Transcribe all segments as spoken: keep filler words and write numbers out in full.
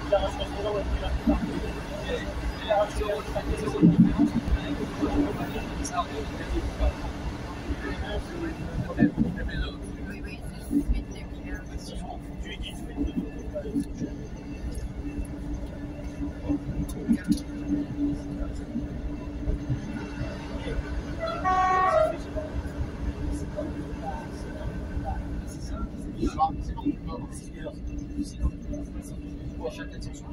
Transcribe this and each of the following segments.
Chatel, Censoir.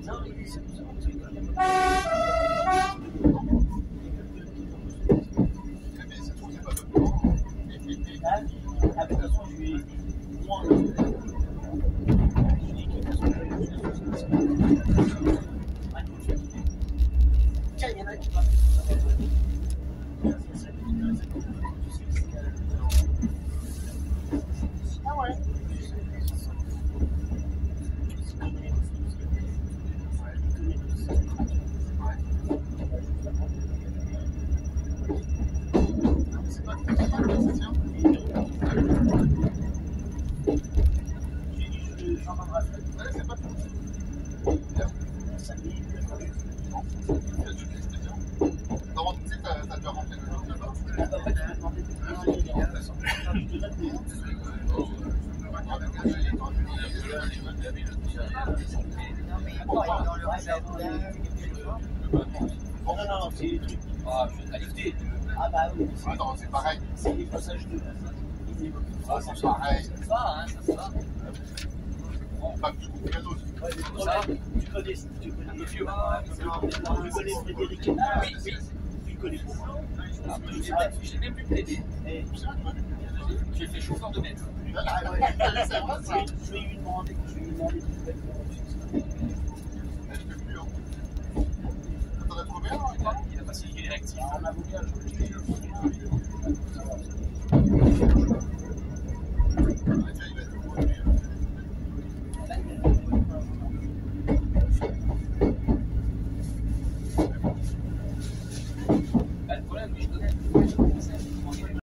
Non, non, non, c'est des trucs. Ah, à lifter. Ah bah oui. Ah non, c'est pareil. C'est des passages de. Ah, c'est pareil. Ça se va, hein, ça se va. Pas que tu coupes la dose. Ouais, mais Ça, tu connais, tu connais, un peu vieux. tu connais Frédéric. Ah oui, oui. Tu le connais pourquoi? Ah, je l'ai même plus plaidé. Eh, J'ai fait chauffeur de maître. ah ouais, C'est vrai ça. je vais lui demander, je vais lui demander de faire. Je peux plus. T'en as trouvé un, hein? Il a passé les réactifs. En avocat, je vais lui Il va